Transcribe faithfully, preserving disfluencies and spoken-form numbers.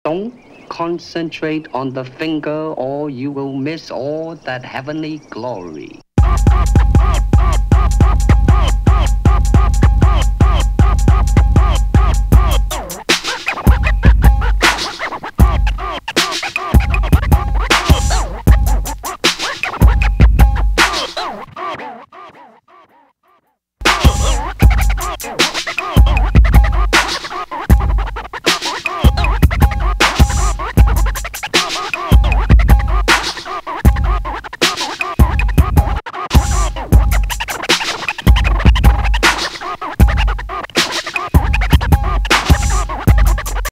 Don't concentrate on the finger or you will miss all that heavenly glory. Oh,